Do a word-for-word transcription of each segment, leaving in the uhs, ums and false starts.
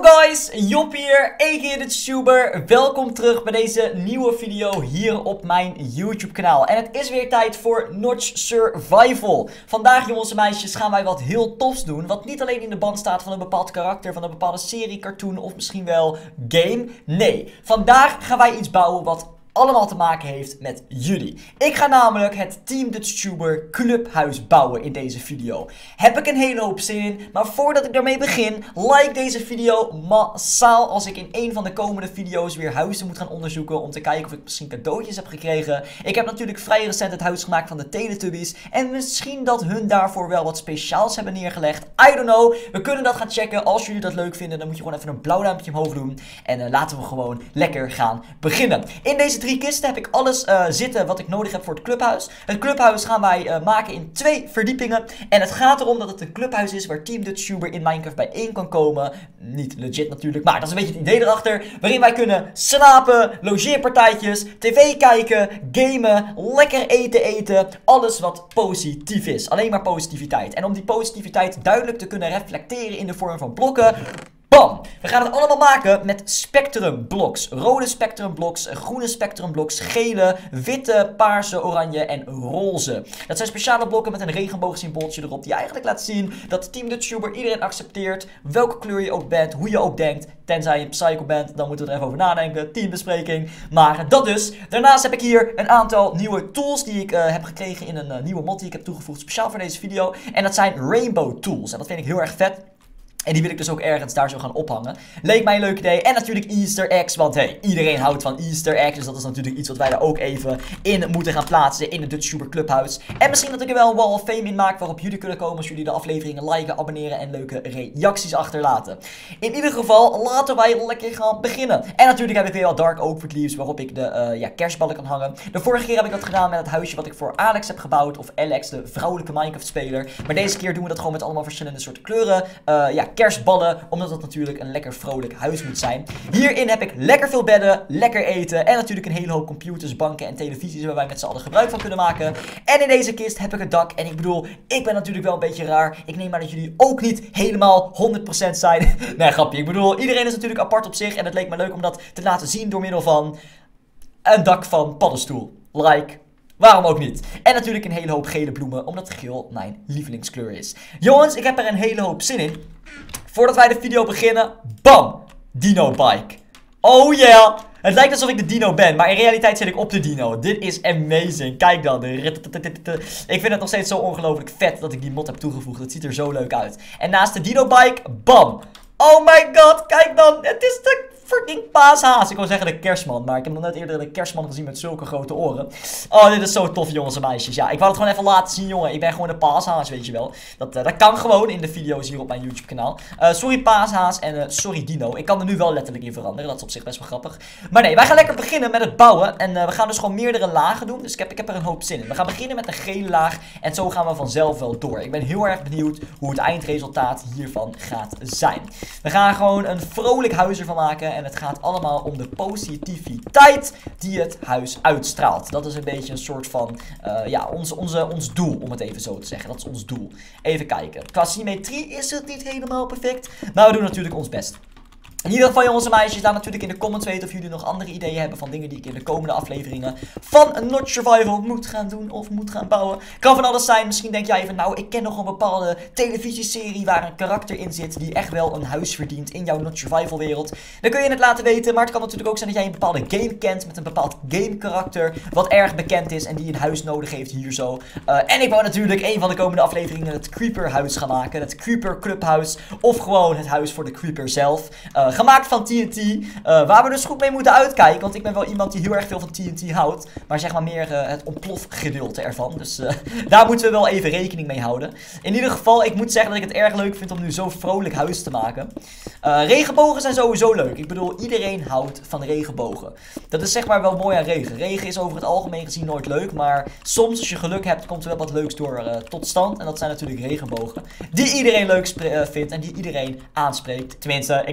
guys, Job hier, a k a de tuber. Welkom terug bij deze nieuwe video hier op mijn YouTube kanaal. En het is weer tijd voor Notch Survival. Vandaag jongens en meisjes gaan wij wat heel tofs doen. Wat niet alleen in de band staat van een bepaald karakter, van een bepaalde serie, cartoon of misschien wel game. Nee, vandaag gaan wij iets bouwen wat allemaal te maken heeft met jullie. Ik ga namelijk het Team Dutch Tuber clubhuis bouwen in deze video. Heb ik een hele hoop zin in, maar voordat ik daarmee begin, like deze video massaal als ik in een van de komende video's weer huizen moet gaan onderzoeken om te kijken of ik misschien cadeautjes heb gekregen. Ik heb natuurlijk vrij recent het huis gemaakt van de Teletubbies en misschien dat hun daarvoor wel wat speciaals hebben neergelegd. I don't know. We kunnen dat gaan checken. Als jullie dat leuk vinden, dan moet je gewoon even een blauw duimpje omhoog doen en uh, laten we gewoon lekker gaan beginnen. In deze drie kisten heb ik alles uh, zitten wat ik nodig heb voor het clubhuis. Het clubhuis gaan wij uh, maken in twee verdiepingen. En het gaat erom dat het een clubhuis is waar Team Dutch Tuber in Minecraft bijeen kan komen. Niet legit natuurlijk, maar dat is een beetje het idee erachter. Waarin wij kunnen slapen, logeerpartijtjes, tv kijken, gamen, lekker eten eten. Alles wat positief is. Alleen maar positiviteit. En om die positiviteit duidelijk te kunnen reflecteren in de vorm van blokken, bam! We gaan het allemaal maken met spectrum blocks. Rode spectrum blocks, groene spectrum blocks, gele, witte, paarse, oranje en roze. Dat zijn speciale blokken met een regenboogsymbooltje erop die eigenlijk laat zien dat Team Dutch Tuber iedereen accepteert. Welke kleur je ook bent, hoe je ook denkt. Tenzij je een psycho bent, dan moeten we er even over nadenken. Teambespreking. Maar dat dus. Daarnaast heb ik hier een aantal nieuwe tools die ik uh, heb gekregen in een uh, nieuwe mod die ik heb toegevoegd speciaal voor deze video. En dat zijn rainbow tools. En dat vind ik heel erg vet. En die wil ik dus ook ergens daar zo gaan ophangen. Leek mij een leuk idee. En natuurlijk Easter eggs. Want hey, iedereen houdt van Easter eggs. Dus dat is natuurlijk iets wat wij daar ook even in moeten gaan plaatsen. In het Dutch Tuber clubhuis. En misschien dat ik er wel een wall of fame in maak. Waarop jullie kunnen komen als jullie de afleveringen liken, abonneren. En leuke reacties achterlaten. In ieder geval, laten wij lekker gaan beginnen. En natuurlijk heb ik weer al Dark Oak Leaves. Waarop ik de uh, ja, kerstballen kan hangen. De vorige keer heb ik dat gedaan met het huisje wat ik voor Alex heb gebouwd. Of Alex, de vrouwelijke Minecraft speler. Maar deze keer doen we dat gewoon met allemaal verschillende soorten kleuren. Uh, ja, kerstballen, omdat het natuurlijk een lekker vrolijk huis moet zijn. Hierin heb ik lekker veel bedden, lekker eten en natuurlijk een hele hoop computers, banken en televisies waar wij met z'n allen gebruik van kunnen maken. En in deze kist heb ik een dak en ik bedoel, ik ben natuurlijk wel een beetje raar. Ik neem maar dat jullie ook niet helemaal honderd procent zijn. Nee, grapje. Ik bedoel, iedereen is natuurlijk apart op zich en het leek me leuk om dat te laten zien door middel van een dak van paddenstoel. Like... Waarom ook niet? En natuurlijk een hele hoop gele bloemen, omdat geel mijn lievelingskleur is. Jongens, ik heb er een hele hoop zin in. Voordat wij de video beginnen, bam! Dino bike. Oh yeah! Het lijkt alsof ik de dino ben, maar in realiteit zit ik op de dino. Dit is amazing. Kijk dan. Ik vind het nog steeds zo ongelooflijk vet dat ik die mod heb toegevoegd. Het ziet er zo leuk uit. En naast de dino bike, bam! Oh my god, kijk dan. Het is de freaking paashaas. Ik wil zeggen de kerstman, maar ik heb nog net eerder de kerstman gezien met zulke grote oren. Oh, dit is zo tof, jongens en meisjes. Ja, ik wou het gewoon even laten zien, jongen. Ik ben gewoon een paashaas, weet je wel. Dat, uh, dat kan gewoon in de video's hier op mijn YouTube kanaal. Uh, sorry paashaas en uh, sorry dino. Ik kan er nu wel letterlijk in veranderen. Dat is op zich best wel grappig. Maar nee, wij gaan lekker beginnen met het bouwen. En uh, we gaan dus gewoon meerdere lagen doen. Dus ik heb, ik heb er een hoop zin in. We gaan beginnen met een gele laag. En zo gaan we vanzelf wel door. Ik ben heel erg benieuwd hoe het eindresultaat hiervan gaat zijn. We gaan gewoon een vrolijk huis ervan maken. En het gaat allemaal om de positiviteit die het huis uitstraalt. Dat is een beetje een soort van, uh, ja, ons, onze, ons doel, om het even zo te zeggen. Dat is ons doel. Even kijken. Qua symmetrie is het niet helemaal perfect. Maar we doen natuurlijk ons best. In ieder geval, jongens en meisjes, laat natuurlijk in de comments weten of jullie nog andere ideeën hebben van dingen die ik in de komende afleveringen van Notch Survival moet gaan doen of moet gaan bouwen. Kan van alles zijn. Misschien denk jij even, nou, ik ken nog een bepaalde televisieserie waar een karakter in zit die echt wel een huis verdient in jouw Notch Survival wereld. Dan kun je het laten weten, maar het kan natuurlijk ook zijn dat jij een bepaalde game kent met een bepaald game karakter wat erg bekend is en die een huis nodig heeft hier zo. Uh, en ik wou natuurlijk een van de komende afleveringen het Creeper huis gaan maken. Het Creeper clubhuis of gewoon het huis voor de Creeper zelf. Uh, Gemaakt van T N T, uh, waar we dus goed mee moeten uitkijken. Want ik ben wel iemand die heel erg veel van T N T houdt. Maar zeg maar meer uh, het ontplofgedeelte ervan. Dus uh, daar moeten we wel even rekening mee houden. In ieder geval, ik moet zeggen dat ik het erg leuk vind om nu zo'n vrolijk huis te maken. Uh, regenbogen zijn sowieso leuk. Ik bedoel, iedereen houdt van regenbogen. Dat is zeg maar wel mooi aan regen. Regen is over het algemeen gezien nooit leuk. Maar soms als je geluk hebt, komt er wel wat leuks door uh, tot stand. En dat zijn natuurlijk regenbogen. Die iedereen leuk uh, vindt en die iedereen aanspreekt. Tenminste, ik denk bijna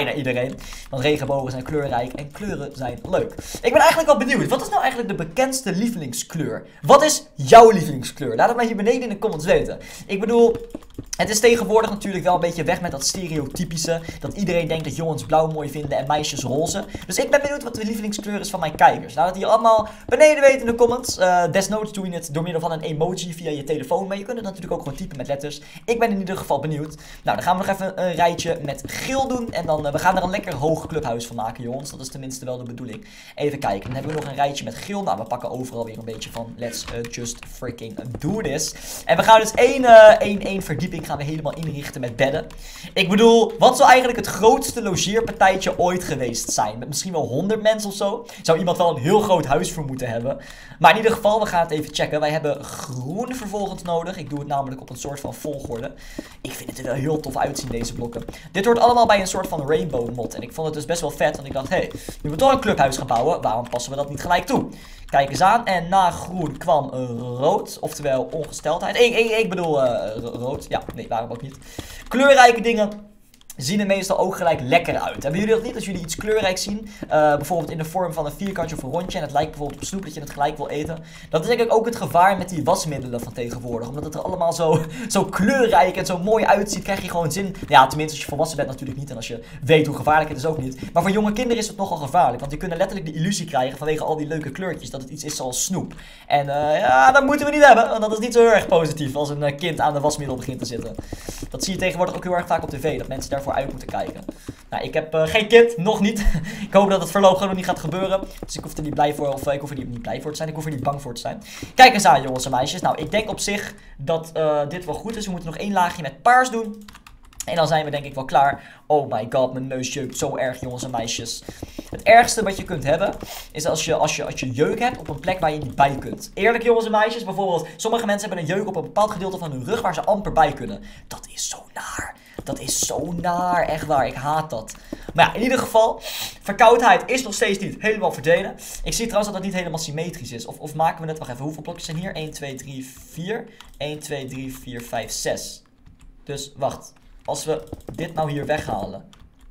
bijna iedereen. Want regenbogen zijn kleurrijk en kleuren zijn leuk. Ik ben eigenlijk wel benieuwd. Wat is nou eigenlijk de bekendste lievelingskleur? Wat is jouw lievelingskleur? Laat het mij hier beneden in de comments weten. Ik bedoel... Het is tegenwoordig natuurlijk wel een beetje weg met dat stereotypische. Dat iedereen denkt dat jongens blauw mooi vinden en meisjes roze. Dus ik ben benieuwd wat de lievelingskleur is van mijn kijkers. Laat het hier allemaal beneden weten in de comments. Uh, desnoods doe je het door middel van een emoji via je telefoon. Maar je kunt het natuurlijk ook gewoon typen met letters. Ik ben in ieder geval benieuwd. Nou, dan gaan we nog even een rijtje met geel doen. En dan uh, we gaan er een lekker hoog clubhuis van maken, jongens. Dat is tenminste wel de bedoeling. Even kijken. Dan hebben we nog een rijtje met geel. Nou, we pakken overal weer een beetje van let's uh, just freaking do this. En we gaan dus één, uh, één, één verdieping gaan we helemaal inrichten met bedden. Ik bedoel, wat zou eigenlijk het grootste logeerpartijtje ooit geweest zijn? Met misschien wel honderd mensen of zo. Zou iemand wel een heel groot huis voor moeten hebben. Maar in ieder geval, we gaan het even checken. Wij hebben groen vervolgens nodig. Ik doe het namelijk op een soort van volgorde. Ik vind het er wel heel tof uitzien, deze blokken. Dit hoort allemaal bij een soort van rainbow mod. En ik vond het dus best wel vet, want ik dacht, hé, hey, nu we toch een clubhuis gaan bouwen, waarom passen we dat niet gelijk toe? Kijk eens aan. En na groen kwam rood. Oftewel ongesteldheid. Ik, ik, ik bedoel uh, rood. Ja, nee, waarom ook niet. Kleurrijke dingen zien er meestal ook gelijk lekker uit. Hebben jullie dat niet? Als jullie iets kleurrijk zien, uh, bijvoorbeeld in de vorm van een vierkantje of een rondje, en het lijkt bijvoorbeeld op snoep dat je het gelijk wil eten. Dat is denk ik ook het gevaar met die wasmiddelen van tegenwoordig. Omdat het er allemaal zo, zo kleurrijk en zo mooi uitziet, krijg je gewoon zin. Ja, tenminste als je volwassen bent natuurlijk niet en als je weet hoe gevaarlijk het is ook niet. Maar voor jonge kinderen is het nogal gevaarlijk, want die kunnen letterlijk de illusie krijgen vanwege al die leuke kleurtjes dat het iets is zoals snoep. En uh, ja, dat moeten we niet hebben, want dat is niet zo heel erg positief als een uh, kind aan de wasmiddel begint te zitten. Dat zie je tegenwoordig ook heel erg vaak op tv, dat mensen daarvoor uit moeten kijken. Nou, ik heb uh, geen kind, nog niet. Ik hoop dat het voorlopig nog niet gaat gebeuren. Dus ik hoef er niet blij voor, of uh, ik hoef er niet, niet blij voor te zijn. Ik hoef er niet bang voor te zijn. Kijk eens aan, jongens en meisjes. Nou, ik denk op zich dat uh, dit wel goed is. We moeten nog één laagje met paars doen. En dan zijn we denk ik wel klaar. Oh my god, mijn neus jeukt zo erg, jongens en meisjes. Het ergste wat je kunt hebben, is als je, als je, als je jeuk hebt op een plek waar je niet bij kunt. Eerlijk, jongens en meisjes, bijvoorbeeld, sommige mensen hebben een jeuk op een bepaald gedeelte van hun rug waar ze amper bij kunnen. Dat is zo naar. Dat is zo naar, echt waar, ik haat dat. Maar ja, in ieder geval, verkoudheid is nog steeds niet helemaal verdwenen. Ik zie trouwens dat het niet helemaal symmetrisch is. Of, of maken we het, wacht even, hoeveel blokjes zijn hier? één, twee, drie, vier. één, twee, drie, vier, vijf, zes. Dus, wacht. Als we dit nou hier weghalen.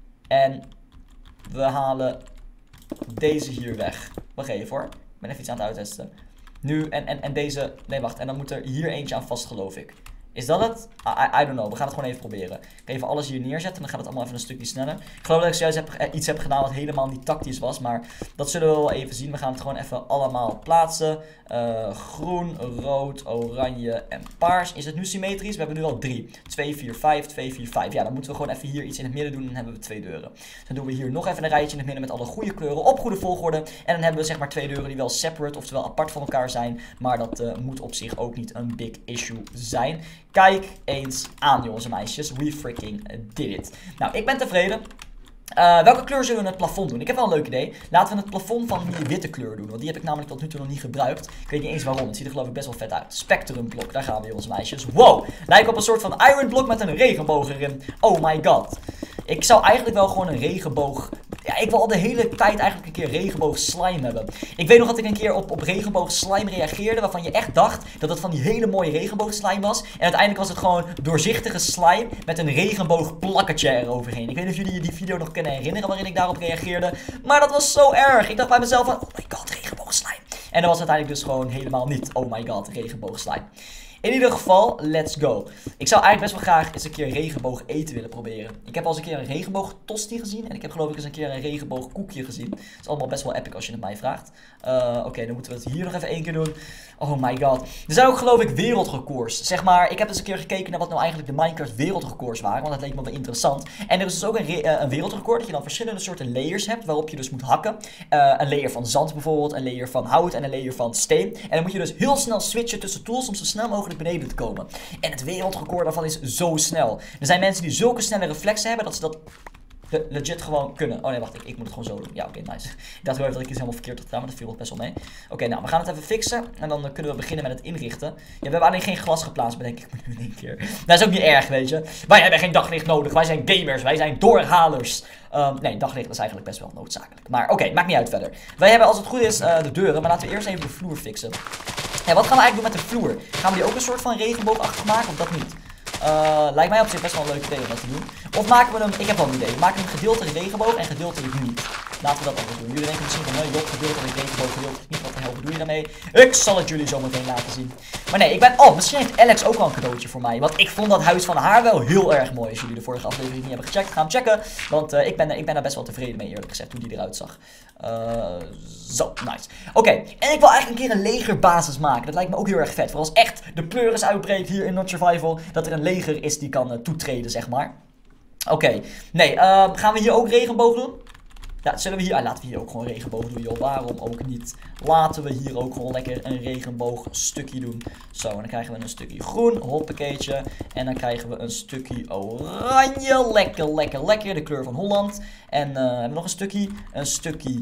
En we halen deze hier weg. Wacht even hoor. Ik ben even iets aan het uittesten. Nu, en, en, en deze, nee wacht. En dan moet er hier eentje aan vast, geloof ik. Is dat het? I, I don't know. We gaan het gewoon even proberen. Ik ga even alles hier neerzetten. En dan gaat het allemaal even een stukje sneller. Ik geloof dat ik zojuist heb, iets heb gedaan wat helemaal niet tactisch was. Maar dat zullen we wel even zien. We gaan het gewoon even allemaal plaatsen. Uh, groen, rood, oranje en paars. Is het nu symmetrisch? We hebben nu al drie. twee, vier, vijf, twee, vier, vijf. Ja, dan moeten we gewoon even hier iets in het midden doen. En dan hebben we twee deuren. Dan doen we hier nog even een rijtje in het midden met alle goede kleuren. Op goede volgorde. En dan hebben we zeg maar twee deuren die wel separate. Oftewel apart van elkaar zijn. Maar dat uh, moet op zich ook niet een big issue zijn. Kijk eens aan, jongens en meisjes. We freaking did it. Nou, ik ben tevreden. Uh, welke kleur zullen we in het plafond doen? Ik heb wel een leuk idee. Laten we het plafond van die witte kleur doen. Want die heb ik namelijk tot nu toe nog niet gebruikt. Ik weet niet eens waarom. Het ziet er geloof ik best wel vet uit. Spectrum blok. Daar gaan we, jongens en meisjes. Wow. Lijkt op een soort van iron blok met een regenboog erin. Oh my god. Ik zou eigenlijk wel gewoon een regenboog... Ja, ik wil al de hele tijd eigenlijk een keer regenboog slime hebben. Ik weet nog dat ik een keer op, op regenboog slime reageerde. Waarvan je echt dacht dat het van die hele mooie regenboog slime was. En uiteindelijk was het gewoon doorzichtige slime met een regenboog plakketje eroverheen. Ik weet niet of jullie je die video nog kunnen herinneren waarin ik daarop reageerde. Maar dat was zo erg. Ik dacht bij mezelf van, oh my god, regenboog slime. En dat was uiteindelijk dus gewoon helemaal niet. Oh my god, regenboog slime. In ieder geval, let's go. Ik zou eigenlijk best wel graag eens een keer regenboog eten willen proberen. Ik heb al eens een keer een regenboog tosti gezien. En ik heb geloof ik eens een keer een regenboog koekje gezien. Dat is allemaal best wel epic als je het mij vraagt. Uh, Oké, okay, dan moeten we het hier nog even één keer doen. Oh my god. Er zijn ook geloof ik wereldrecords. Zeg maar, ik heb eens een keer gekeken naar wat nou eigenlijk de Minecraft wereldrecords waren. Want dat leek me wel interessant. En er is dus ook een, uh, een wereldrecord dat je dan verschillende soorten layers hebt. Waarop je dus moet hakken. Uh, een layer van zand bijvoorbeeld. Een layer van hout en een layer van steen. En dan moet je dus heel snel switchen tussen tools om zo snel mogelijk beneden te komen. En het wereldrecord daarvan is zo snel. Er zijn mensen die zulke snelle reflexen hebben dat ze dat le legit gewoon kunnen. Oh nee, wacht, ik, ik moet het gewoon zo doen. Ja, oké, okay, nice. Ik dacht wel even dat ik iets helemaal verkeerd had gedaan, maar dat viel best wel mee. Oké, okay, nou, we gaan het even fixen. En dan uh, kunnen we beginnen met het inrichten. Ja, we hebben alleen geen glas geplaatst, bedenk ik me nu in één keer. Dat is ook niet erg, weet je. Wij hebben geen daglicht nodig. Wij zijn gamers. Wij zijn doorhalers. Um, nee, daglicht is eigenlijk best wel noodzakelijk. Maar oké, okay, maakt niet uit verder. Wij hebben, als het goed is, uh, de deuren. Maar laten we eerst even de vloer fixen. Ja, wat gaan we eigenlijk doen met de vloer? Gaan we die ook een soort van regenboogachtig maken of dat niet? Uh, lijkt mij op zich best wel een leuk idee om dat te doen. Of maken we hem, ik heb wel een idee, we maken hem gedeeltelijk regenboog en gedeeltelijk niet. Laten we dat anders doen. Jullie denken misschien van, nee, joh, gedeeltelijk regenboog, gedeeltelijk niet. Wat de hel bedoel je daarmee? Ik zal het jullie zo meteen laten zien. Maar nee, ik ben, oh, misschien heeft Alex ook wel een cadeautje voor mij. Want ik vond dat huis van haar wel heel erg mooi. Als jullie de vorige aflevering niet hebben gecheckt, ga hem checken. Want uh, ik, ben, ik ben daar best wel tevreden mee, eerlijk gezegd, hoe die eruit zag. Uh, zo, nice. Oké, okay. En ik wil eigenlijk een keer een legerbasis maken. Dat lijkt me ook heel erg vet. Voor als echt de pleuris uitbreekt hier in Not Survival, dat er een leger is die kan uh, toetreden, zeg maar. Oké, okay. Nee, uh, gaan we hier ook regenboog doen? Ja, zullen we hier... Ah, laten we hier ook gewoon regenboog doen, joh. Waarom ook niet? Laten we hier ook gewoon lekker een regenboog stukje doen. Zo, en dan krijgen we een stukje groen. Hoppakeetje. En dan krijgen we een stukje oranje. Lekker, lekker, lekker. De kleur van Holland. En uh, hebben we nog een stukje. Een stukje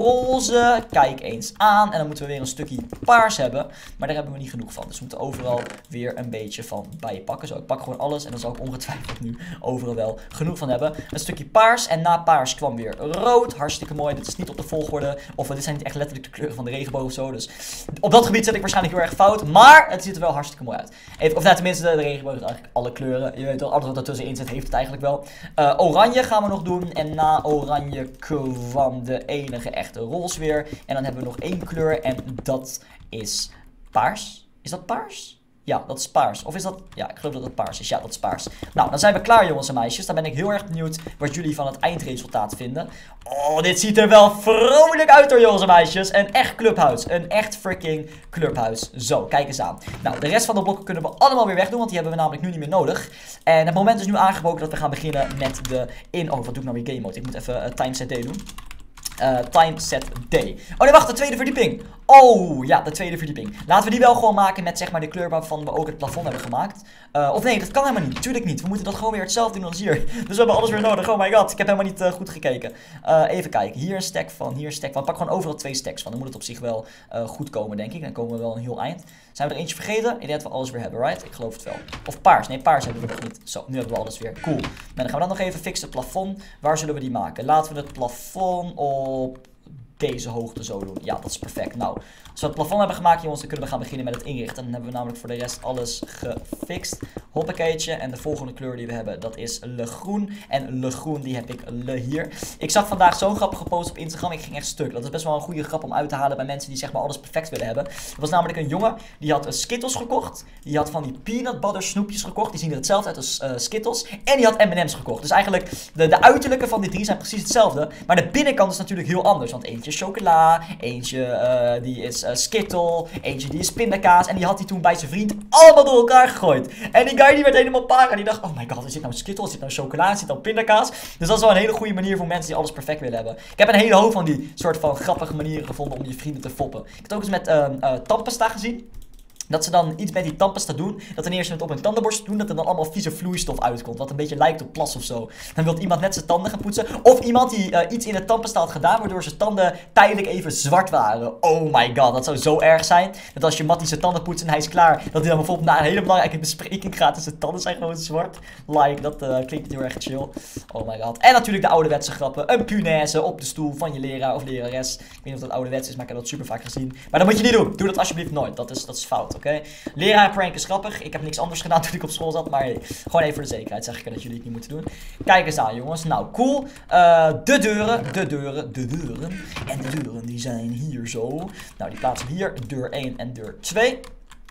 roze. Kijk eens aan. En dan moeten we weer een stukje paars hebben. Maar daar hebben we niet genoeg van. Dus we moeten overal weer een beetje van bijpakken. Zo, ik pak gewoon alles. En dan zal ik ongetwijfeld nu overal wel genoeg van hebben. Een stukje paars. En na paars kwam weer rood. Hartstikke mooi. Dit is niet op de volgorde. Of dit zijn niet echt letterlijk de kleuren van de regenboog of zo. Dus op dat gebied zit ik waarschijnlijk heel erg fout. Maar het ziet er wel hartstikke mooi uit. Even, of nou, tenminste, de regenboog heeft eigenlijk alle kleuren. Je weet wel, alles wat ertussenin zit heeft het eigenlijk wel. Uh, oranje gaan we nog doen. En na oranje kwam de enige echte roze weer. En dan hebben we nog één kleur. En dat is paars. Is dat paars? Ja, dat is paars. Of is dat... Ja, ik geloof dat het paars is. Ja, dat is paars. Nou, dan zijn we klaar, jongens en meisjes. Dan ben ik heel erg benieuwd wat jullie van het eindresultaat vinden. Oh, dit ziet er wel vrolijk uit hoor, jongens en meisjes. Een echt clubhuis. Een echt freaking clubhuis. Zo, kijk eens aan. Nou, de rest van de blokken kunnen we allemaal weer wegdoen, want die hebben we namelijk nu niet meer nodig. En het moment is nu aangebroken dat we gaan beginnen met de in... Oh, wat doe ik nou weer game mode? Ik moet even uh, time set day doen. Uh, time set day. Oh nee, wacht, de tweede verdieping. Oh, ja, de tweede verdieping. Laten we die wel gewoon maken met zeg maar de kleur waarvan we ook het plafond hebben gemaakt. Uh, of nee, dat kan helemaal niet. Tuurlijk niet. We moeten dat gewoon weer hetzelfde doen als hier. Dus we hebben alles weer nodig. Oh my god, ik heb helemaal niet uh, goed gekeken. Uh, even kijken. Hier een stack van, hier een stack van. Pak gewoon overal twee stacks van. Dan moet het op zich wel uh, goed komen, denk ik. Dan komen we wel een heel eind. Zijn we er eentje vergeten? Ik denk dat we alles weer hebben, right? Ik geloof het wel. Of paars. Nee, paars hebben we nog niet. Zo, nu hebben we alles weer. Cool. Nou, dan gaan we dan nog even fixen het plafond. Waar zullen we die maken? Laten we het plafond op... deze hoogte zo doen. Ja, dat is perfect. Nou, als we het plafond hebben gemaakt, jongens, dan kunnen we gaan beginnen met het inrichten. Dan hebben we namelijk voor de rest alles gefixt. Hoppakeetje. En de volgende kleur die we hebben, dat is Le Groen. En Le Groen, die heb ik Le hier. Ik zag vandaag zo'n grappige post op Instagram. Ik ging echt stuk. Dat is best wel een goede grap om uit te halen bij mensen die zeg maar alles perfect willen hebben. Er was namelijk een jongen, die had Skittles gekocht. Die had van die peanut butter snoepjes gekocht. Die zien er hetzelfde uit als uh, Skittles. En die had M en M's gekocht. Dus eigenlijk, de, de uiterlijke van die drie zijn precies hetzelfde. Maar de binnenkant is natuurlijk heel anders. Want eentje chocola, eentje uh, die is uh, Skittle, eentje die is pindakaas. En die had hij toen bij zijn vriend allemaal door elkaar gegooid. En die guy die werd helemaal para. Die dacht, oh my god, is dit nou Skittle, is dit nou chocola, is dit nou pindakaas? Dus dat is wel een hele goede manier voor mensen die alles perfect willen hebben. Ik heb een hele hoop van die soort van grappige manieren gevonden om je vrienden te foppen. Ik heb het ook eens met uh, uh, tandpasta gezien. Dat ze dan iets met die tandpasta doen. Dat ten eerste het op hun tandenborstel doen. Dat er dan allemaal vieze vloeistof uitkomt. Wat een beetje lijkt op plas of zo. Dan wil iemand net zijn tanden gaan poetsen. Of iemand die uh, iets in de tandpasta had gedaan. Waardoor zijn tanden tijdelijk even zwart waren. Oh my god. Dat zou zo erg zijn. Dat als je Mattie zijn tanden poetst en hij is klaar. Dat hij dan bijvoorbeeld na een hele belangrijke bespreking gaat. En zijn tanden zijn gewoon zwart. Like. Dat uh, klinkt heel erg chill. Oh my god. En natuurlijk de ouderwetse grappen. Een punaise op de stoel van je leraar of lerares. Ik weet niet of dat ouderwets is. Maar ik heb dat super vaak gezien. Maar dat moet je niet doen. Doe dat alsjeblieft nooit. Dat is, dat is fout. Oké, okay? Leraar prank is grappig. Ik heb niks anders gedaan toen ik op school zat. Maar hey, gewoon even voor de zekerheid zeg ik dat jullie het niet moeten doen. Kijk eens aan, jongens. Nou, cool. Uh, de deuren. De deuren. De deuren. En de deuren die zijn hier zo. Nou, die plaatsen we hier. Deur één en deur twee.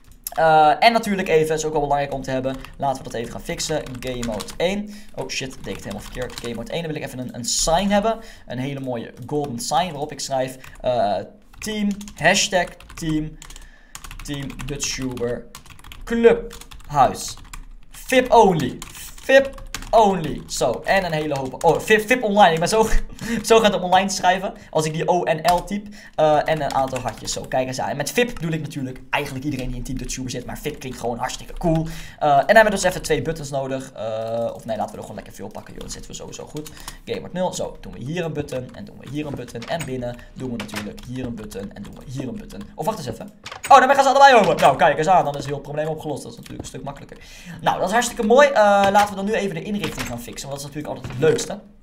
Uh, en natuurlijk even, is ook wel belangrijk om te hebben. Laten we dat even gaan fixen. Game mode één. Oh shit, deed ik het helemaal verkeerd. Game mode één. Dan wil ik even een, een sign hebben. Een hele mooie golden sign waarop ik schrijf. Uh, team. Hashtag team. Team Dutchtuber Clubhuis. V I P only. V I P only. Zo, en een hele hoop. Oh, V I P, V I P online. Ik ben zo, zo gaat het online schrijven. Als ik die O en L typ. Uh, en een aantal hartjes. Zo, kijk eens aan. En met V I P bedoel ik natuurlijk eigenlijk iedereen die in Team Dutchtuber zit. Maar V I P klinkt gewoon hartstikke cool. Uh, en dan hebben we dus even twee buttons nodig. Uh, of nee, laten we er gewoon lekker veel pakken. Joh, dat zitten we sowieso goed. Game wordt nul. Zo, doen we hier een button. En doen we hier een button. En binnen doen we natuurlijk hier een button. En doen we hier een button. Of wacht eens even. Oh, dan gaan ze allebei over. Nou, kijk eens aan. Dan is heel het probleem opgelost. Dat is natuurlijk een stuk makkelijker. Nou, dat is hartstikke mooi. Uh, laten we dan nu even de inrichting gaan fixen. Want dat is natuurlijk altijd het leukste.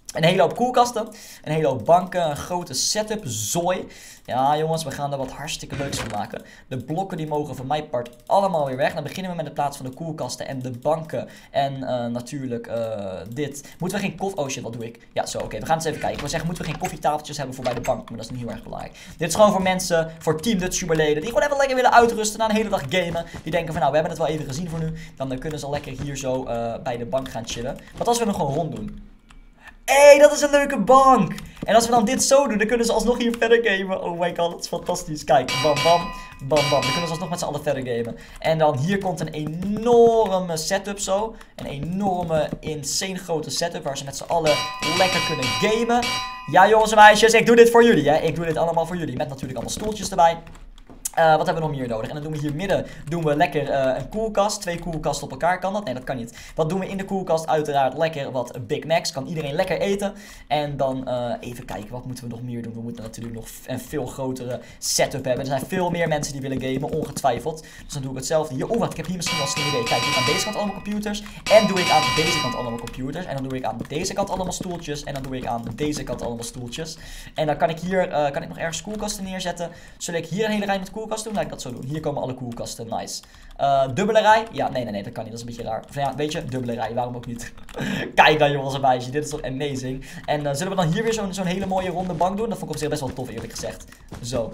Een hele hoop koelkasten, een hele hoop banken, een grote setup, zooi. Ja jongens, we gaan er wat hartstikke leuks van maken. De blokken die mogen van mijn part allemaal weer weg. Dan beginnen we met de plaats van de koelkasten en de banken. En uh, natuurlijk uh, dit. Moeten we geen koffie... Oh shit, wat doe ik? Ja, zo, oké, okay, we gaan eens even kijken. Ik wil zeggen, moeten we geen koffietafeltjes hebben voor bij de bank. Maar dat is niet heel erg belangrijk. Dit is gewoon voor mensen, voor Team Dutch leden die gewoon even lekker willen uitrusten na een hele dag gamen. Die denken van, nou, we hebben het wel even gezien voor nu. Dan uh, kunnen ze al lekker hier zo uh, bij de bank gaan chillen. Wat als we hem gewoon rond doen? Hé, hey, dat is een leuke bank. En als we dan dit zo doen, dan kunnen ze alsnog hier verder gamen. Oh my god, dat is fantastisch. Kijk, bam, bam, bam, bam. Dan kunnen ze alsnog met z'n allen verder gamen. En dan hier komt een enorme setup zo. Een enorme, insane grote setup waar ze met z'n allen lekker kunnen gamen. Ja jongens en meisjes, ik doe dit voor jullie, hè. Ik doe dit allemaal voor jullie. Met natuurlijk allemaal stoeltjes erbij. Uh, wat hebben we nog meer nodig? En dan doen we hier midden doen we lekker uh, een koelkast. Twee koelkasten op elkaar. Kan dat? Nee, dat kan niet. Wat doen we in de koelkast? Uiteraard lekker wat Big Macs. Kan iedereen lekker eten. En dan uh, even kijken. Wat moeten we nog meer doen? We moeten natuurlijk nog een veel grotere setup hebben. Er zijn veel meer mensen die willen gamen. Ongetwijfeld. Dus dan doe ik hetzelfde hier. Oh, wat? Ik heb hier misschien wel een slim idee. Kijk, doe ik aan deze kant allemaal computers. En doe ik aan deze kant allemaal computers. En dan doe ik aan deze kant allemaal stoeltjes. En dan doe ik aan deze kant allemaal stoeltjes. En dan kan ik hier uh, kan ik nog ergens koelkasten neerzetten. Zal ik hier een hele rij met koelkasten doen? Laat ik dat zo doen. Hier komen alle koelkasten. Nice. Uh, dubbele rij? Ja, nee, nee, nee. Dat kan niet. Dat is een beetje raar. Of ja, weet je, dubbele rij. Waarom ook niet? Kijk dan, jongens en meisjes. Dit is toch amazing. En uh, zullen we dan hier weer zo'n zo'n hele mooie ronde bank doen? Dat vond ik op zich best wel tof, eerlijk gezegd. Zo.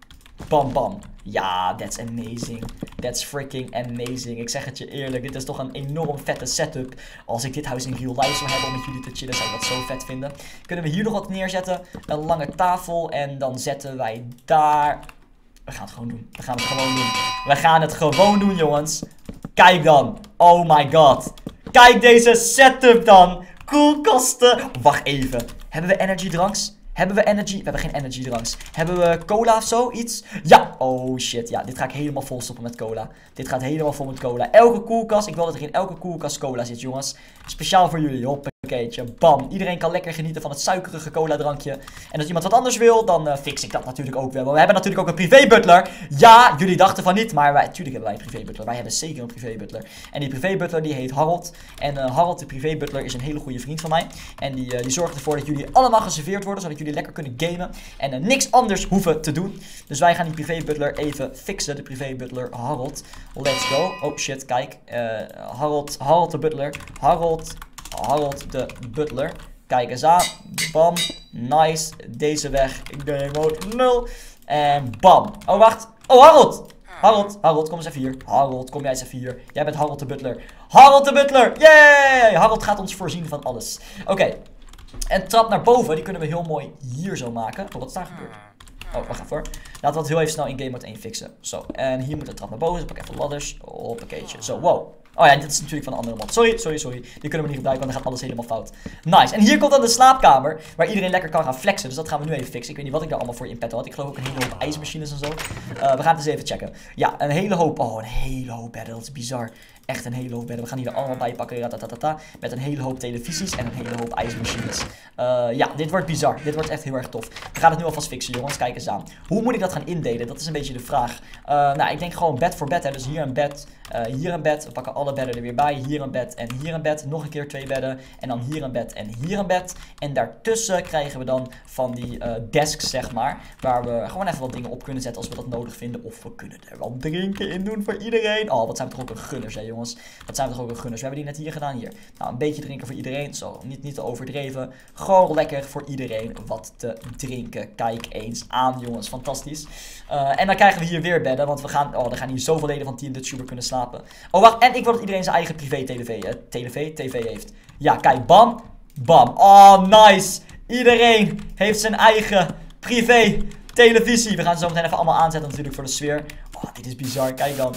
Bam, bam. Ja, that's amazing. That's freaking amazing. Ik zeg het je eerlijk. Dit is toch een enorm vette setup. Als ik dit huis in real life zou hebben om met jullie te chillen, zou ik dat zo vet vinden. Kunnen we hier nog wat neerzetten? Een lange tafel. En dan zetten wij daar... We gaan het gewoon doen. We gaan het gewoon doen. We gaan het gewoon doen, jongens. Kijk dan. Oh my god. Kijk deze setup dan. Koelkasten. Wacht even. Hebben we energy dranks? Hebben we energy? We hebben geen energy dranks. Hebben we cola of zo? Iets? Ja. Oh shit. Ja, dit ga ik helemaal vol stoppen met cola. Dit gaat helemaal vol met cola. Elke koelkast. Ik wil dat er in elke koelkast cola zit, jongens. Speciaal voor jullie. Hoppakeetje. Bam. Iedereen kan lekker genieten van het suikerige cola drankje. En als iemand wat anders wil, dan uh, fix ik dat natuurlijk ook wel. We hebben natuurlijk ook een privé butler. Ja, jullie dachten van niet. Maar wij, natuurlijk hebben wij een privé butler. Wij hebben zeker een privé butler. En die privé butler die heet Harold. En uh, Harold, de privé butler, is een hele goede vriend van mij. En die, uh, die zorgt ervoor dat jullie allemaal geserveerd worden. Zodat jullie lekker kunnen gamen. En uh, niks anders hoeven te doen. Dus wij gaan die privé butler even fixen. De privé butler Harold. Let's go. Oh shit, kijk. Uh, Harold, Harold de butler. Harold, Harold de butler. Kijk eens aan. Bam. Nice. Deze weg. Game mode nul. En bam. Oh, wacht. Oh, Harold. Harold, Harold, kom eens even hier. Harold, kom jij eens even hier. Jij bent Harold de butler. Harold de butler. Yay! Harold gaat ons voorzien van alles. Oké. Okay. En trap naar boven, die kunnen we heel mooi hier zo maken. Oh, wat is daar gebeurd? Oh, wacht even hoor. Laten we het heel even snel in game mode één fixen. Zo, en hier moet de trap naar boven. Dus pak even ladders. Hoppakeetje. Zo, wow. Oh ja, dit is natuurlijk van een andere mod. Sorry, sorry, sorry. Die kunnen we niet gebruiken, want dan gaat alles helemaal fout. Nice. En hier komt dan de slaapkamer, waar iedereen lekker kan gaan flexen. Dus dat gaan we nu even fixen. Ik weet niet wat ik daar allemaal voor in petto had. Ik geloof ook een hele hoop ijsmachines en zo. Uh, we gaan het eens even checken. Ja, een hele hoop. Oh, een hele hoop bedden. Dat is bizar. Echt een hele hoop bedden. We gaan hier er allemaal bij pakken. Ratatatata, met een hele hoop televisies en een hele hoop ijsmachines. Uh, ja, dit wordt bizar. Dit wordt echt heel erg tof. We gaan het nu alvast fixen, jongens. Kijk eens aan. Hoe moet ik dat gaan indelen? Dat is een beetje de vraag. Uh, nou, ik denk gewoon bed voor bed. Hè. Dus hier een bed. Uh, hier een bed. We pakken alle bedden er weer bij. Hier een bed en hier een bed. Nog een keer twee bedden. En dan hier een bed en hier een bed. En daartussen krijgen we dan van die uh, desks, zeg maar. Waar we gewoon even wat dingen op kunnen zetten als we dat nodig vinden. Of we kunnen er wat drinken in doen voor iedereen. Oh, wat zijn we toch ook een gunners, hè, jongens. Wat zijn we toch ook een gunners. We hebben die net hier gedaan. Hier. Nou, een beetje drinken voor iedereen. Zo, niet, niet te overdreven. Gewoon lekker voor iedereen wat te drinken. Kijk eens aan, jongens. Fantastisch. Uh, en dan krijgen we hier weer bedden. Want we gaan, oh, er gaan hier zoveel leden van Team Dutch kunnen slapen. Oh, wacht. En ik wil dat iedereen zijn eigen privé-tv uh, tv, tv heeft. Ja, kijk. Bam. Bam. Oh, nice. Iedereen heeft zijn eigen privé-televisie. We gaan ze zo meteen even allemaal aanzetten natuurlijk voor de sfeer. Oh, dit is bizar. Kijk dan.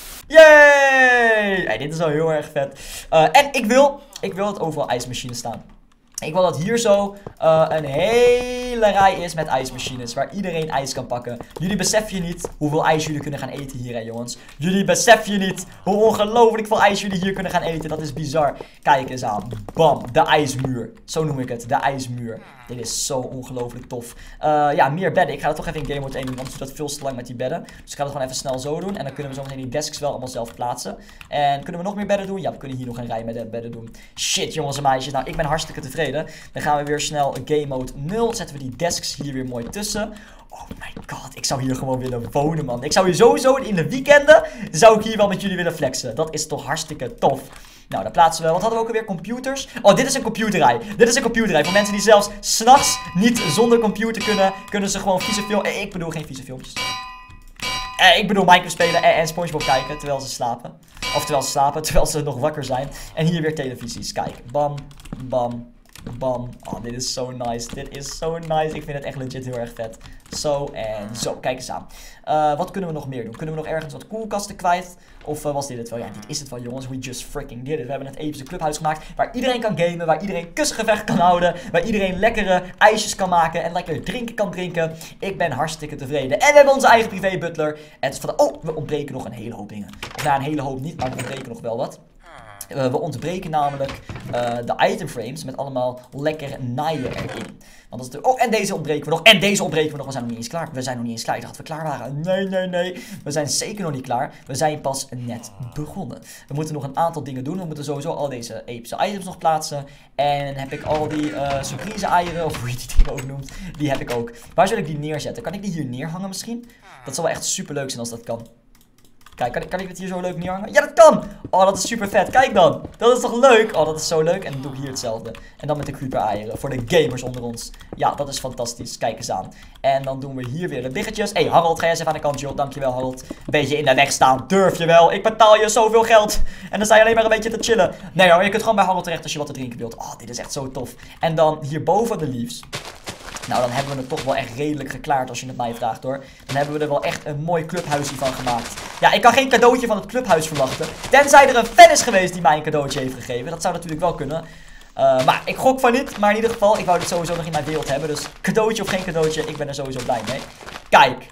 Yay! Hey, dit is al heel erg vet. Uh, en ik wil, ik wil dat overal ijsmachines staan. Ik wil dat hier zo uh, een hele rij is met ijsmachines. Waar iedereen ijs kan pakken. Jullie beseffen je niet hoeveel ijs jullie kunnen gaan eten hier, hè, jongens. Jullie beseffen je niet hoe ongelooflijk veel ijs jullie hier kunnen gaan eten. Dat is bizar. Kijk eens aan. Bam. De ijsmuur. Zo noem ik het. De ijsmuur. Dit is zo ongelooflijk tof. Uh, ja, meer bedden. Ik ga dat toch even in game mode één doen. Anders duurt dat veel te lang met die bedden. Dus ik ga dat gewoon even snel zo doen. En dan kunnen we zo meteen die desks wel allemaal zelf plaatsen. En kunnen we nog meer bedden doen? Ja, we kunnen hier nog een rij met bedden doen. Shit, jongens en meisjes. Nou, ik ben hartstikke tevreden. spelen. Dan gaan we weer snel game mode nul. Zetten we die desks hier weer mooi tussen. Oh my god, ik zou hier gewoon willen wonen, man. Ik zou hier sowieso in de weekenden, zou ik hier wel met jullie willen flexen. Dat is toch hartstikke tof. Nou, dan plaatsen we, wat hadden we ook alweer? Computers. Oh, dit is een computerij. Dit is een computerij. Voor mensen die zelfs 's nachts niet zonder computer kunnen, kunnen ze gewoon vieze filmpjes. Eh, ik bedoel geen vieze filmpjes. Eh, ik bedoel Minecraft spelen en, en SpongeBob kijken terwijl ze slapen. Of terwijl ze slapen, terwijl ze nog wakker zijn. En hier weer televisies. Kijk, bam, bam, bam. Oh, dit is zo nice. Dit is zo nice. Ik vind het echt legit heel erg vet. Zo en zo. Kijk eens aan. Uh, wat kunnen we nog meer doen? Kunnen we nog ergens wat koelkasten kwijt? Of uh, was dit het wel? Ja, dit is het wel, jongens. We just freaking did it. We hebben het epische clubhuis gemaakt waar iedereen kan gamen, waar iedereen kussengevecht kan houden, waar iedereen lekkere ijsjes kan maken en lekker drinken kan drinken. Ik ben hartstikke tevreden. En we hebben onze eigen privé butler. En het is van de... Oh, we ontbreken nog een hele hoop dingen. Of nou, een hele hoop niet, maar we ontbreken nog wel wat. Uh, we ontbreken namelijk uh, de item frames met allemaal lekker naaien erin. Want dat is de... Oh, en deze ontbreken we nog. En deze ontbreken we nog. We zijn nog niet eens klaar. We zijn nog niet eens klaar. Ik dacht dat we klaar waren. Nee, nee, nee. We zijn zeker nog niet klaar. We zijn pas net begonnen. We moeten nog een aantal dingen doen. We moeten sowieso al deze epische items nog plaatsen. En heb ik al die uh, surprise eieren, of hoe je die dingen ook noemt, die heb ik ook. Waar zal ik die neerzetten? Kan ik die hier neerhangen misschien? Dat zal wel echt super leuk zijn als dat kan. Kijk, kan ik, kan ik het hier zo leuk neerhangen? Ja, dat kan! Oh, dat is super vet. Kijk dan. Dat is toch leuk? Oh, dat is zo leuk. En dan doe ik hier hetzelfde. En dan met de creeper eieren. Voor de gamers onder ons. Ja, dat is fantastisch. Kijk eens aan. En dan doen we hier weer de biggetjes. Hé, hey, Harold, ga jij eens even aan de kant, joh. Dankjewel, Harold. Een beetje in de weg staan. Durf je wel? Ik betaal je zoveel geld. En dan sta je alleen maar een beetje te chillen. Nee hoor, je kunt gewoon bij Harold terecht als je wat te drinken wilt. Oh, dit is echt zo tof. En dan hierboven de leaves. Nou, dan hebben we het toch wel echt redelijk geklaard als je het mij vraagt, hoor. Dan hebben we er wel echt een mooi clubhuisje van gemaakt. Ja, ik kan geen cadeautje van het clubhuis verwachten. Tenzij er een fan is geweest die mij een cadeautje heeft gegeven. Dat zou natuurlijk wel kunnen. Uh, maar ik gok van niet. Maar in ieder geval, ik wou dit sowieso nog in mijn wereld hebben. Dus cadeautje of geen cadeautje, ik ben er sowieso blij mee. Kijk.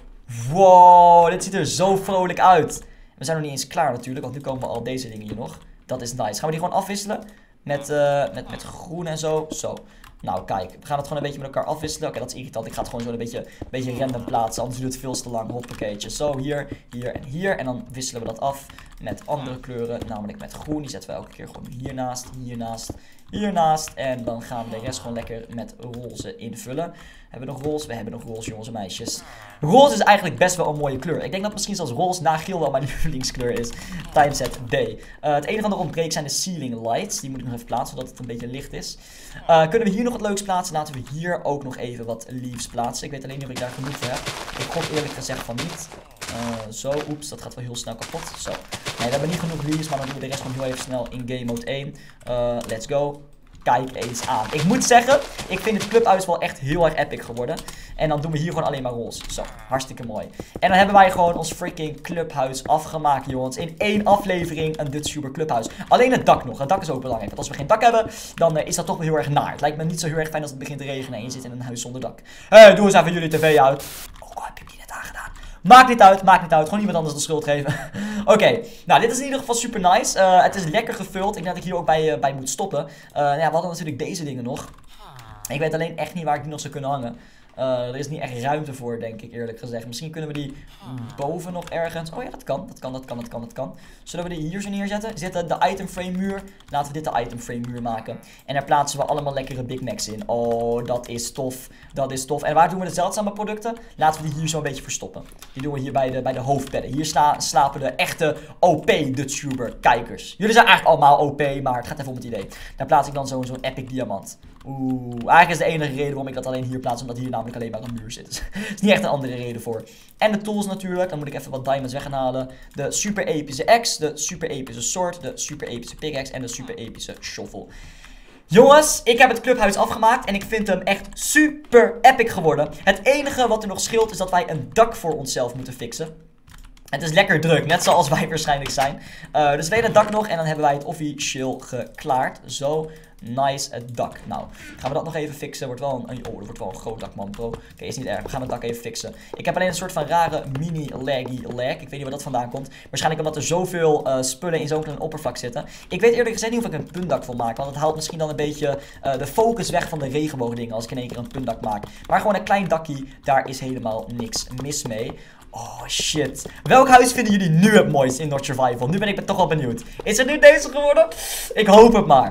Wow, dit ziet er zo vrolijk uit. We zijn nog niet eens klaar natuurlijk, want nu komen we al deze dingen hier nog. Dat is nice. Gaan we die gewoon afwisselen? Met, uh, met, met groen en zo. Zo. Nou, kijk, we gaan het gewoon een beetje met elkaar afwisselen. Oké, okay, dat is irritant. Ik ga het gewoon zo een beetje, een beetje random plaatsen. Anders duurt het veel te lang. Hoppakeetje. Zo, hier, hier en hier. En dan wisselen we dat af met andere kleuren. Namelijk met groen. Die zetten we elke keer gewoon hiernaast, hiernaast, hiernaast. En dan gaan we de rest gewoon lekker met roze invullen. Hebben we nog roze? We hebben nog roze, jongens en meisjes. Roze is eigenlijk best wel een mooie kleur. Ik denk dat misschien zelfs roze na geel wel mijn lievelingskleur is. Timeset D. Uh, het enige wat nog ontbreekt zijn de ceiling lights. Die moet ik nog even plaatsen, zodat het een beetje licht is. Uh, kunnen we hier nog wat leuks plaatsen? Laten we hier ook nog even wat leaves plaatsen. Ik weet alleen niet of ik daar genoeg voor heb. Ik gok eerlijk gezegd van niet. Uh, zo, oeps, dat gaat wel heel snel kapot. Zo. Nee, we hebben niet genoeg leaves, maar dan doen we de rest gewoon heel even snel in game mode één. Uh, let's go. Kijk eens aan. Ik moet zeggen, ik vind het clubhuis wel echt heel erg epic geworden. En dan doen we hier gewoon alleen maar roze. Zo, hartstikke mooi. En dan hebben wij gewoon ons freaking clubhuis afgemaakt, jongens. In één aflevering een Dutchtuber clubhuis. Alleen het dak nog. Het dak is ook belangrijk. Want als we geen dak hebben, dan uh, is dat toch wel heel erg naar. Het lijkt me niet zo heel erg fijn als het begint te regenen en je zit in een huis zonder dak. Hé, hey, doe eens even jullie tv uit. Oh, heb je die net aangedaan? Maakt niet uit, maakt niet uit. Gewoon iemand anders de schuld geven. Oké, okay. Nou dit is in ieder geval super nice. Uh, het is lekker gevuld. Ik denk dat ik hier ook bij, uh, bij moet stoppen. Uh, nou ja, we hadden natuurlijk deze dingen nog. Ik weet alleen echt niet waar ik die nog zou kunnen hangen. Uh, er is niet echt ruimte voor, denk ik eerlijk gezegd. Misschien kunnen we die boven nog ergens... Oh ja, dat kan, dat kan, dat kan, dat kan, dat kan. Zullen we die hier zo neerzetten? Zitten de item frame muur. Laten we dit de item frame muur maken. En daar plaatsen we allemaal lekkere Big Macs in. Oh, dat is tof. Dat is tof. En waar doen we de zeldzame producten? Laten we die hier zo een beetje verstoppen. Die doen we hier bij de, bij de hoofdbedden. Hier sla, slapen de echte O P Dutchtuber kijkers. Jullie zijn eigenlijk allemaal O P, maar het gaat even om het idee. Daar plaats ik dan zo'n zo'n epic diamant. Oeh, eigenlijk is de enige reden waarom ik dat alleen hier plaats, omdat hier namelijk alleen maar een muur zit. Er is niet echt een andere reden voor. En de tools natuurlijk, dan moet ik even wat diamonds weg gaan halen. De super epische axe, de super epische sword, de super epische pickaxe en de super epische shovel. Jongens, ik heb het clubhuis afgemaakt en ik vind hem echt super epic geworden. Het enige wat er nog scheelt is dat wij een dak voor onszelf moeten fixen. Het is lekker druk, net zoals wij waarschijnlijk zijn. Uh, dus we het dak nog en dan hebben wij het officieel geklaard. Zo, nice, het dak. Nou, gaan we dat nog even fixen. Wordt wel een, oh, dat wordt wel een groot dak, man, bro. Oké, okay, is niet erg. We gaan het dak even fixen. Ik heb alleen een soort van rare mini-laggy lag. Ik weet niet waar dat vandaan komt. Waarschijnlijk omdat er zoveel uh, spullen in zo'n klein oppervlak zitten. Ik weet eerlijk gezegd niet of ik een puntdak wil maken. Want het haalt misschien dan een beetje uh, de focus weg van de regenboogdingen als ik in één keer een puntdak maak. Maar gewoon een klein dakje, daar is helemaal niks mis mee. Oh shit. Welk huis vinden jullie nu het mooist in Not Survival? Nu ben ik toch wel benieuwd. Is het nu deze geworden? Ik hoop het maar.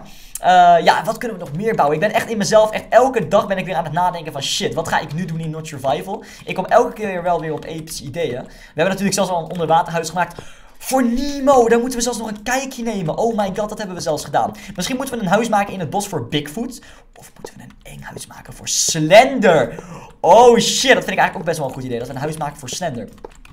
ja, wat kunnen we nog meer bouwen? Ik ben echt in mezelf, echt elke dag ben ik weer aan het nadenken van shit, wat ga ik nu doen in Not Survival? Ik kom elke keer wel weer op epische ideeën. We hebben natuurlijk zelfs al een onderwaterhuis gemaakt. Voor Nemo, daar moeten we zelfs nog een kijkje nemen. Oh my god, dat hebben we zelfs gedaan. Misschien moeten we een huis maken in het bos voor Bigfoot. Of moeten we een eng huis maken voor Slender? Oh shit, dat vind ik eigenlijk ook best wel een goed idee. Dat we een huis maken voor Slender.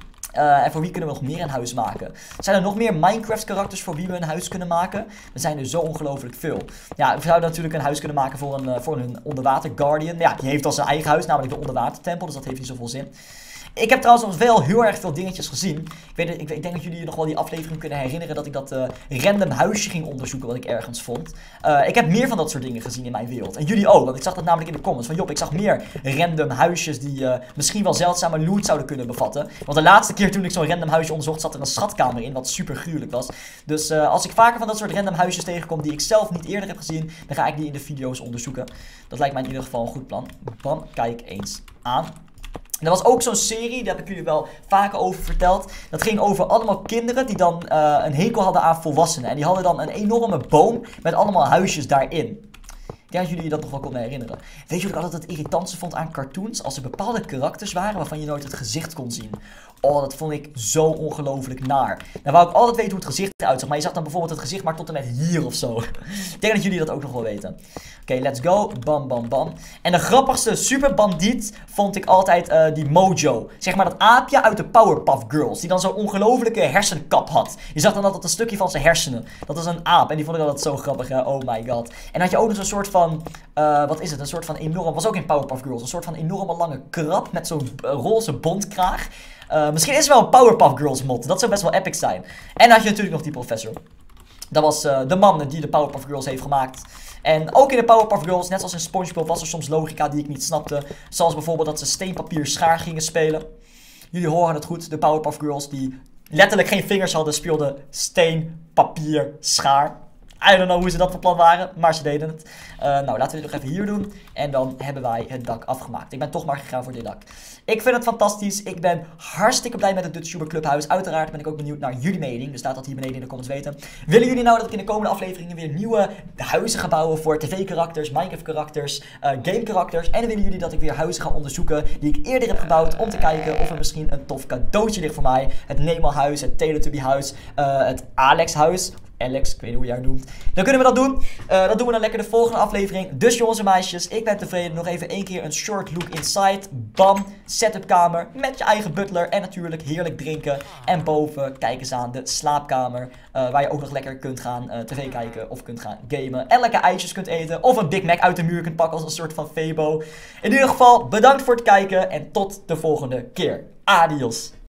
Uh, en voor wie kunnen we nog meer een huis maken? Zijn er nog meer Minecraft karakters voor wie we een huis kunnen maken? Er zijn er zo ongelooflijk veel. Ja, we zouden natuurlijk een huis kunnen maken voor een, uh, voor een onderwater guardian. Ja, die heeft al zijn eigen huis, namelijk de onderwatertempel. Dus dat heeft niet zoveel zin. Ik heb trouwens nog wel heel erg veel dingetjes gezien. Ik, weet, ik, ik denk dat jullie je nog wel die aflevering kunnen herinneren dat ik dat uh, random huisje ging onderzoeken wat ik ergens vond. Uh, ik heb meer van dat soort dingen gezien in mijn wereld. En jullie ook, want ik zag dat namelijk in de comments. Van Job, ik zag meer random huisjes die uh, misschien wel zeldzame loot zouden kunnen bevatten. Want de laatste keer toen ik zo'n random huisje onderzocht zat er een schatkamer in, wat super gruwelijk was. Dus uh, als ik vaker van dat soort random huisjes tegenkom die ik zelf niet eerder heb gezien, dan ga ik die in de video's onderzoeken. Dat lijkt mij in ieder geval een goed plan. Bam, kijk eens aan. Er was ook zo'n serie, daar heb ik jullie wel vaker over verteld. Dat ging over allemaal kinderen die dan uh, een hekel hadden aan volwassenen. En die hadden dan een enorme boom met allemaal huisjes daarin. Ik denk dat jullie je dat nog wel konden herinneren. Weet je wat ik altijd het irritantste vond aan cartoons? Als er bepaalde karakters waren waarvan je nooit het gezicht kon zien. Oh, dat vond ik zo ongelooflijk naar. Dan wou ik altijd weten hoe het gezicht eruit zag. Maar je zag dan bijvoorbeeld het gezicht maar tot en met hier of zo. Ik denk dat jullie dat ook nog wel weten. Oké, okay, let's go. Bam, bam, bam. En de grappigste superbandiet vond ik altijd uh, die Mojo. Zeg maar dat aapje uit de Powerpuff Girls. Die dan zo'n ongelofelijke hersenkap had. Je zag dan altijd een stukje van zijn hersenen. Dat was een aap. En die vond ik altijd zo grappig. Hè? Oh my god. En dan had je ook nog zo'n soort van... Uh, wat is het? Een soort van enorm... Was ook in Powerpuff Girls. Een soort van enorme lange krab met zo'n uh, roze bontkraag. Uh, misschien is er wel een Powerpuff Girls mod. Dat zou best wel epic zijn. En dan had je natuurlijk nog die professor. Dat was uh, de man die de Powerpuff Girls heeft gemaakt. En ook in de Powerpuff Girls, net als in SpongeBob, was er soms logica die ik niet snapte. Zoals bijvoorbeeld dat ze steen, papier, schaar gingen spelen. Jullie horen het goed. De Powerpuff Girls die letterlijk geen vingers hadden, speelden steen, papier, schaar. I don't know hoe ze dat van plan waren, maar ze deden het. Uh, nou, laten we dit nog even hier doen. En dan hebben wij het dak afgemaakt. Ik ben toch maar gegaan voor dit dak. Ik vind het fantastisch. Ik ben hartstikke blij met het DutchTuber Clubhuis. Uiteraard ben ik ook benieuwd naar jullie mening. Dus laat dat hier beneden in de comments weten. Willen jullie nou dat ik in de komende afleveringen weer nieuwe huizen ga bouwen voor tv-karakters, Minecraft-karakters, uh, game-karakters? En willen jullie dat ik weer huizen ga onderzoeken die ik eerder heb gebouwd om te kijken of er misschien een tof cadeautje ligt voor mij? Het Nemo-huis, het Teletubby-huis, uh, het Alex-huis. Alex, ik weet niet hoe jij het noemt. Dan kunnen we dat doen. Uh, dat doen we dan lekker de volgende aflevering. Dus jongens en meisjes, ik ben tevreden. Nog even één keer een short look inside. Bam, setup kamer met je eigen butler. En natuurlijk heerlijk drinken. En boven, kijk eens aan, de slaapkamer. Uh, waar je ook nog lekker kunt gaan uh, tv kijken of kunt gaan gamen. En lekker eitjes kunt eten. Of een Big Mac uit de muur kunt pakken als een soort van Febo. In ieder geval, bedankt voor het kijken. En tot de volgende keer. Adios.